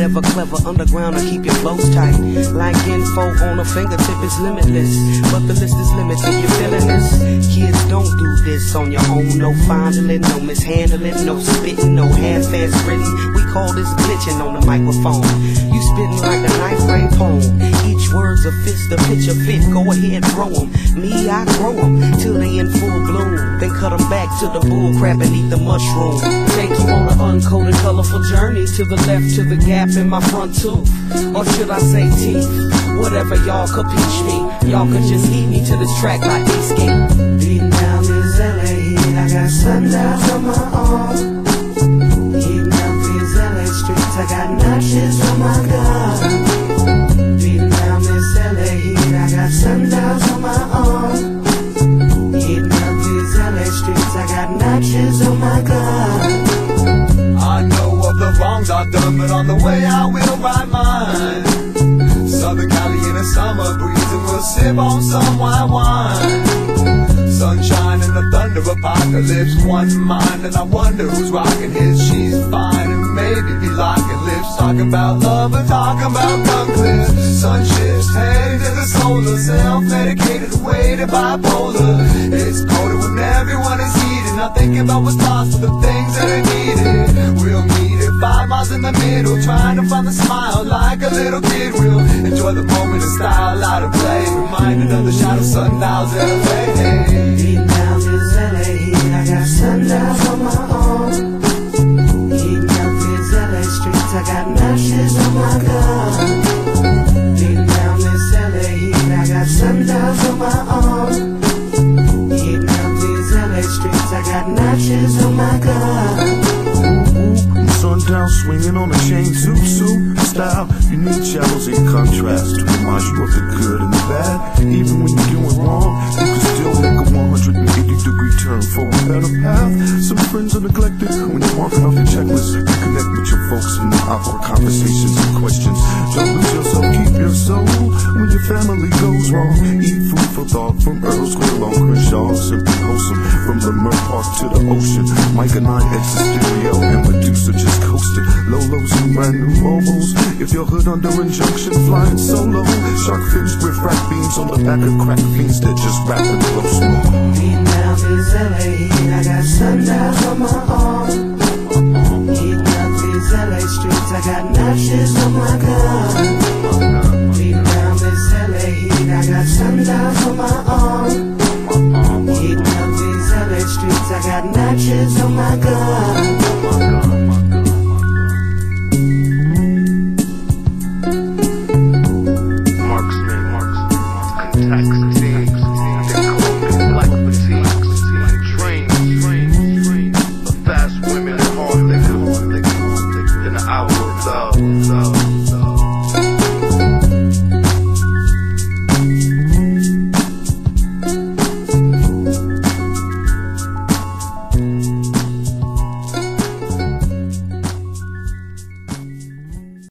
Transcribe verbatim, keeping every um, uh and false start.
whatever clever underground to keep your flows tight. Like info on a fingertip is limitless, but the list is limited. You feeling this? Kids, don't do this on your own. No fondling, no mishandling, no spitting, no half-ass written. We call this glitching on the microphone. You spitting like a ninth grade poem. Each word's a fist, a picture fit. Go ahead, throw 'em. Me, I grow 'em till they in full bloom. Then cut 'em back to the bull crap and eat the mushroom. Take you on an uncoded, colorful journey to the left, to the gap in my front tooth. Or should I say teeth? Whatever, y'all capiche me. Y'all could just eat me to this track like escape. Beating down this L A heat, I got sundowns on my arm. Heating up these L A streets, I got notches on my gun. Beating down this L A heat, I got sundowns on my arm. Heating up these L A streets, I got notches on my gun. I know of the wrongs I've done, but on the way I will right mine. Southern Cali in a summer breeze, and we'll sip on some white wine. Sunshine and the thunder apocalypse, one mind, and I wonder who's rocking his. She's fine and maybe be locking lips, talking about love and talking about gun clips. Sun shifts, heading to the solar, self-medicated away to bipolar. It's colder when everyone is heated, not thinking about what's lost, but the things that are needed. We'll meet at five miles in the middle, trying to find the smile like a little kid will. Enjoy the moment in style, out of play, reminded of the shadow sundials L A. Beating down this L A heat, I got sundowns on my arm. Heating up these L A streets, I got notches on my gun. Beating down this L A heat, I got sundowns on my arm. Heating up these L A streets, I got notches on my gun. Sundown swinging on a chain zoot-suit style. You need shadows in contrast to remind you of the good and the bad. Even when you're doing wrong, you can still make a one hundred eighty degree turn for a better path. Some friends are neglected when you're marking off your checklist. You connect with your folks in the awkward conversations and questions. Don't lose yourself, keep your soul when your family goes wrong. Eat food for thought from Earl Square, Long Crenshaw, simply wholesome. From Leimert Park to the ocean, Mike and I exit stereo and Medusa just coasting. Lolos and brand new mobiles. If your hood under injunction, flying solo. Shark fins with frack beams on the back of crack fiends that just rap and blow smoke. Beating down this L A heat, I got sundowns on my arm. Heating up these L A streets, I got notches on my